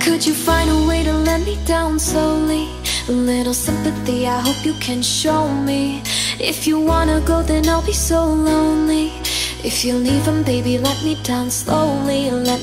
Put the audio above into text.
Could you find a way to let me down slowly? A little sympathy, I hope you can show me. If you wanna go, then I'll be so lonely. If you're leaving, baby, let me down slowly. Let